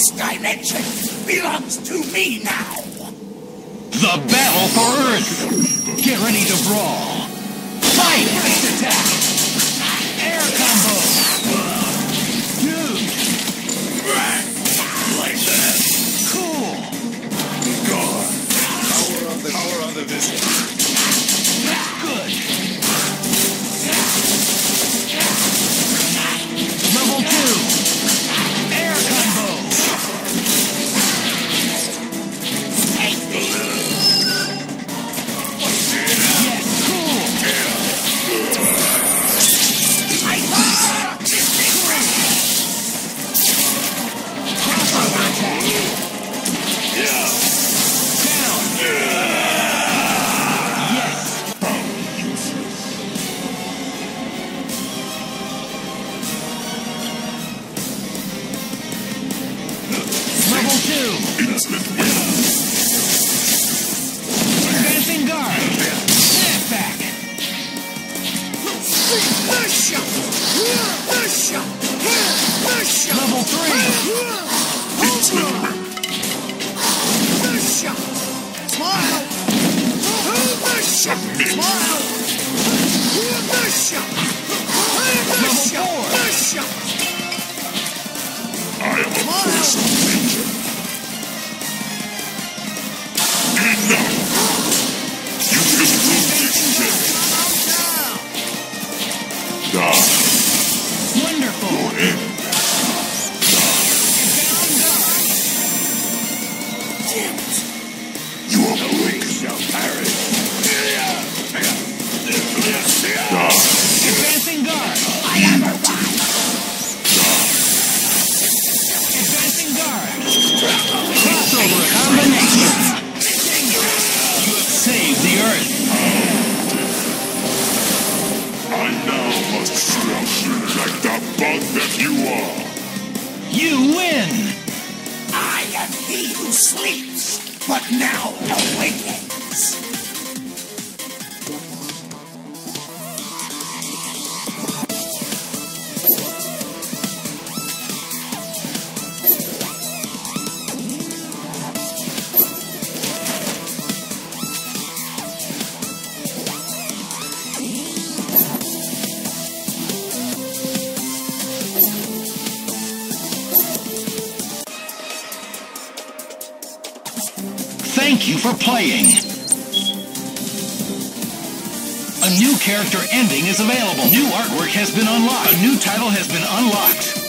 This dimension belongs to me now. The battle for Earth! Get ready to brawl! Fight! Fist attack! Air combo! Dude! Like that. Cool! God. Power on the vision. Good! Level 2! Air combo! Yes, cool! Crossover attack! Down! Yes! Level 2! Instant win. Advancing guard! Snap back! Level 3! Instant win. Submit. Level 4! I am a force of nature. Enough! You can prove this shit. Die. Wonderful! Go ahead. Advancing guard! Damn it. You are weak. Shall perish. Die. Advancing guard! Advancing guard! Crossover combination! You have saved the Earth! I now must crush you like the bug that you are. You win! I am he who sleeps, but now awakens. Thank you for playing! A new character ending is available. New artwork has been unlocked. A new title has been unlocked.